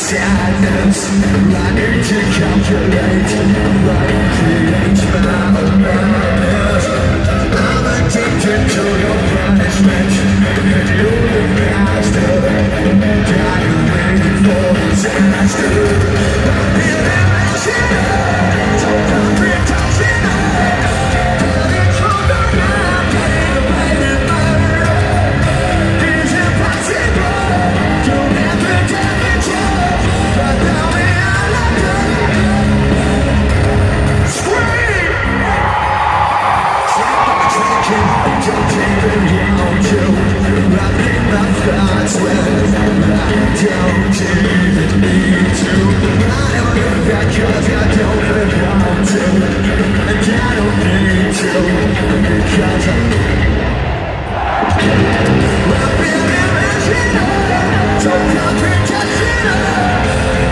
sadness. I need to calculate, create my own madness. I'm addicted to your punishment, and you're the master. I'm waiting for disaster. I've been irrational, so I'm irrational. Pulling from the ground, getting away with murder. It's impossible to never damage you, but now we are like scream. Don't even want you. Wrapping my thoughts when I don't even need to. I don't live that cause I don't even want to. And I don't need to because I've been irrational, so comprehensive.